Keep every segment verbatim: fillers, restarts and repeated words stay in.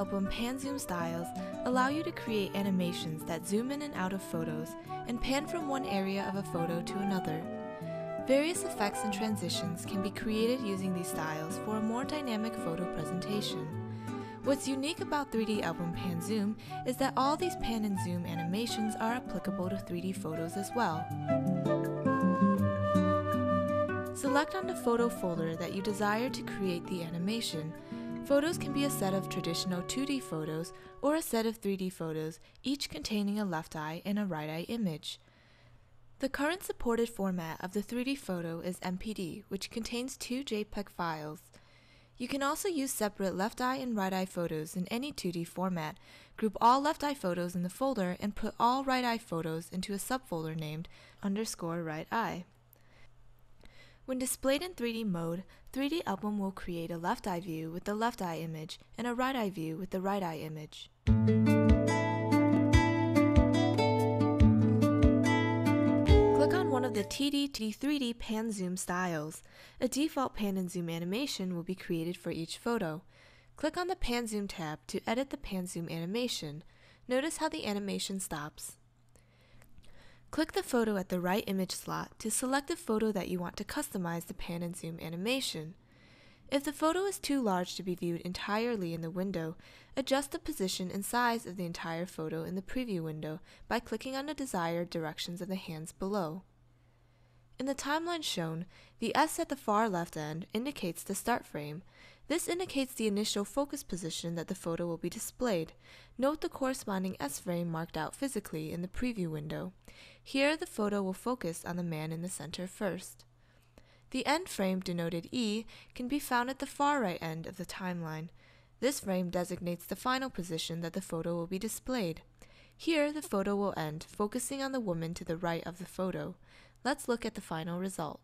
Album PanZoom Styles allow you to create animations that zoom in and out of photos and pan from one area of a photo to another. Various effects and transitions can be created using these styles for a more dynamic photo presentation. What's unique about three D Album PanZoom is that all these pan and zoom animations are applicable to three D photos as well. Select on the photo folder that you desire to create the animation. Photos can be a set of traditional two D photos or a set of three D photos, each containing a left eye and a right eye image. The current supported format of the three D photo is M P D, which contains two JPEG files. You can also use separate left eye and right eye photos in any two D format, group all left eye photos in the folder, and put all right eye photos into a subfolder named underscore right eye. When displayed in three D mode, three D Album will create a left eye view with the left eye image and a right eye view with the right eye image. Click on one of the T D to three D PanZoom styles. A default pan and zoom animation will be created for each photo. Click on the PanZoom tab to edit the PanZoom animation. Notice how the animation stops. Click the photo at the right image slot to select the photo that you want to customize the pan and zoom animation. If the photo is too large to be viewed entirely in the window, adjust the position and size of the entire photo in the preview window by clicking on the desired directions of the hands below. In the timeline shown, the S at the far left end indicates the start frame. This indicates the initial focus position that the photo will be displayed. Note the corresponding S frame marked out physically in the preview window. Here, the photo will focus on the man in the center first. The end frame, denoted E, can be found at the far right end of the timeline. This frame designates the final position that the photo will be displayed. Here, the photo will end, focusing on the woman to the right of the photo. Let's look at the final result.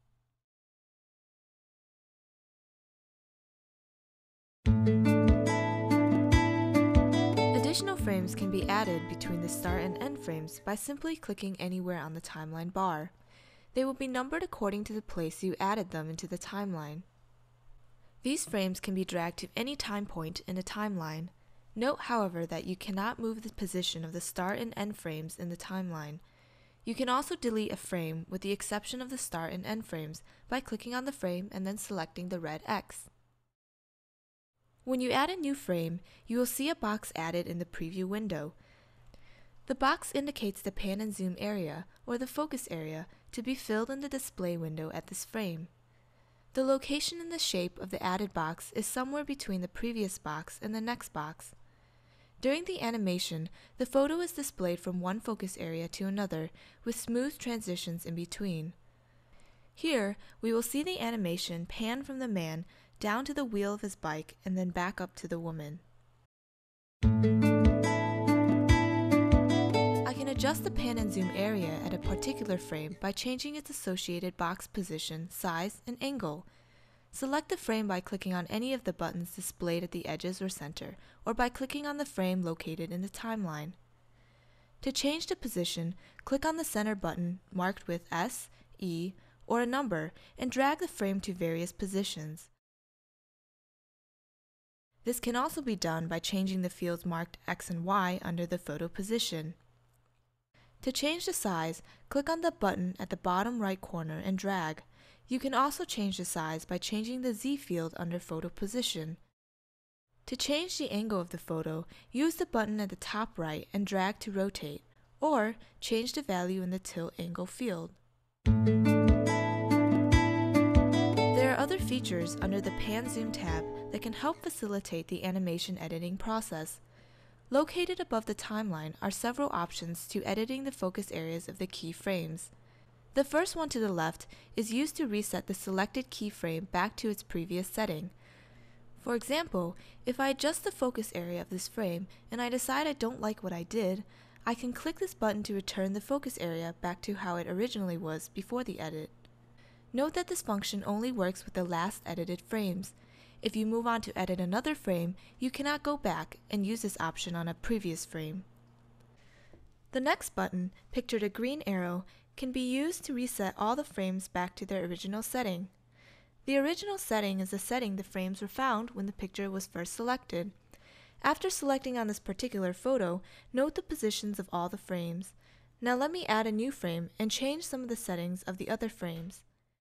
Additional frames can be added between the start and end frames by simply clicking anywhere on the timeline bar. They will be numbered according to the place you added them into the timeline. These frames can be dragged to any time point in a timeline. Note, however, that you cannot move the position of the start and end frames in the timeline. You can also delete a frame with the exception of the start and end frames by clicking on the frame and then selecting the red X. When you add a new frame, you will see a box added in the preview window. The box indicates the pan and zoom area, or the focus area, to be filled in the display window at this frame. The location and the shape of the added box is somewhere between the previous box and the next box. During the animation, the photo is displayed from one focus area to another, with smooth transitions in between. Here, we will see the animation pan from the man down to the wheel of his bike and then back up to the woman. I can adjust the pan and zoom area at a particular frame by changing its associated box position, size, and angle. Select the frame by clicking on any of the buttons displayed at the edges or center, or by clicking on the frame located in the timeline. To change the position, click on the center button marked with S, E, or a number and drag the frame to various positions. This can also be done by changing the fields marked X and Y under the photo position. To change the size, click on the button at the bottom right corner and drag. You can also change the size by changing the Z field under photo position. To change the angle of the photo, use the button at the top right and drag to rotate, or change the value in the tilt angle field. There are other features under the PanZoom tab that can help facilitate the animation editing process. Located above the timeline are several options to editing the focus areas of the key frames. The first one to the left is used to reset the selected keyframe back to its previous setting. For example, if I adjust the focus area of this frame and I decide I don't like what I did, I can click this button to return the focus area back to how it originally was before the edit. Note that this function only works with the last edited frames. If you move on to edit another frame, you cannot go back and use this option on a previous frame. The next button, pictured a green arrow, can be used to reset all the frames back to their original setting. The original setting is the setting the frames were found when the picture was first selected. After selecting on this particular photo, note the positions of all the frames. Now let me add a new frame and change some of the settings of the other frames.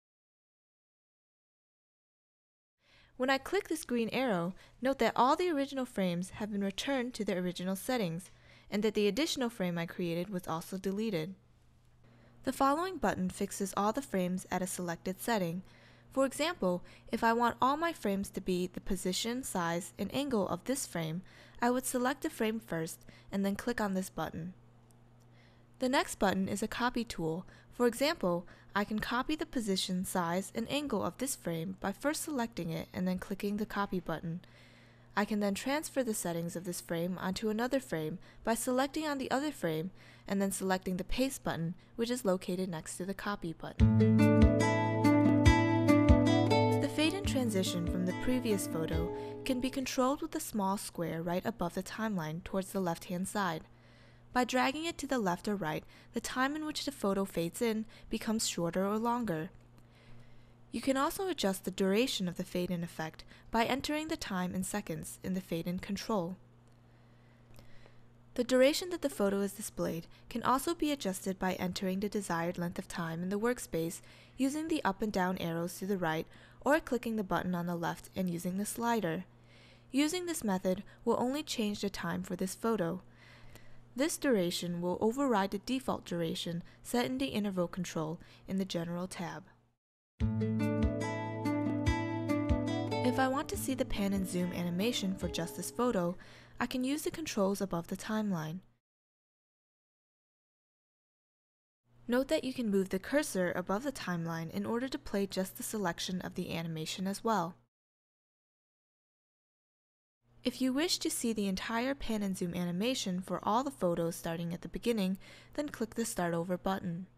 When I click this green arrow, note that all the original frames have been returned to their original settings, and that the additional frame I created was also deleted. The following button fixes all the frames at a selected setting. For example, if I want all my frames to be the position, size, and angle of this frame, I would select the frame first and then click on this button. The next button is a copy tool. For example, I can copy the position, size, and angle of this frame by first selecting it and then clicking the copy button. I can then transfer the settings of this frame onto another frame by selecting on the other frame and then selecting the paste button, which is located next to the copy button. The fade and transition from the previous photo can be controlled with the small square right above the timeline towards the left-hand side. By dragging it to the left or right, the time in which the photo fades in becomes shorter or longer. You can also adjust the duration of the fade-in effect by entering the time in seconds in the fade-in control. The duration that the photo is displayed can also be adjusted by entering the desired length of time in the workspace using the up and down arrows to the right or clicking the button on the left and using the slider. Using this method will only change the time for this photo. This duration will override the default duration set in the interval control in the General tab. If I want to see the pan and zoom animation for just this photo, I can use the controls above the timeline. Note that you can move the cursor above the timeline in order to play just the selection of the animation as well. If you wish to see the entire pan and zoom animation for all the photos starting at the beginning, then click the Start Over button.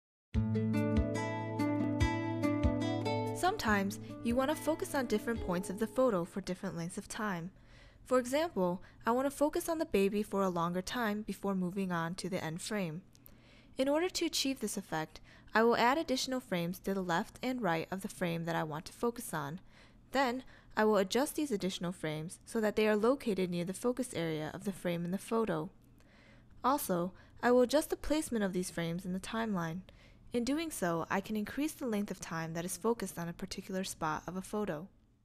Sometimes you want to focus on different points of the photo for different lengths of time. For example, I want to focus on the baby for a longer time before moving on to the end frame. In order to achieve this effect, I will add additional frames to the left and right of the frame that I want to focus on. Then, I will adjust these additional frames so that they are located near the focus area of the frame in the photo. Also, I will adjust the placement of these frames in the timeline. In doing so, I can increase the length of time that is focused on a particular spot of a photo.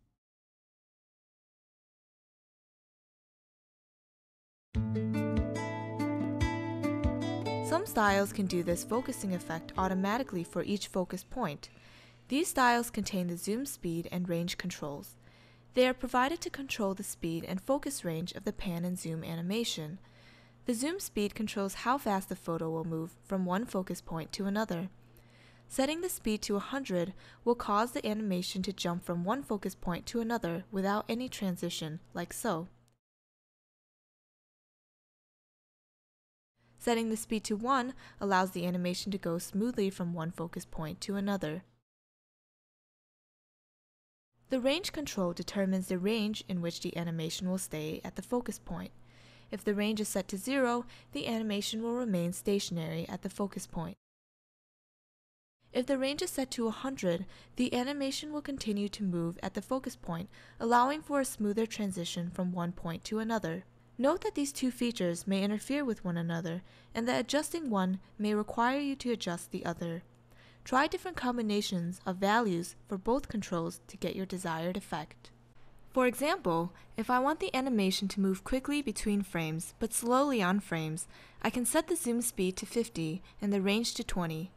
Some styles can do this focusing effect automatically for each focus point. These styles contain the zoom speed and range controls. They are provided to control the speed and focus range of the pan and zoom animation. The zoom speed controls how fast the photo will move from one focus point to another. Setting the speed to one hundred will cause the animation to jump from one focus point to another without any transition, like so. Setting the speed to one allows the animation to go smoothly from one focus point to another. The range control determines the range in which the animation will stay at the focus point. If the range is set to zero, the animation will remain stationary at the focus point. If the range is set to one hundred, the animation will continue to move at the focus point, allowing for a smoother transition from one point to another. Note that these two features may interfere with one another, and that adjusting one may require you to adjust the other. Try different combinations of values for both controls to get your desired effect. For example, if I want the animation to move quickly between frames but slowly on frames, I can set the zoom speed to fifty and the range to twenty.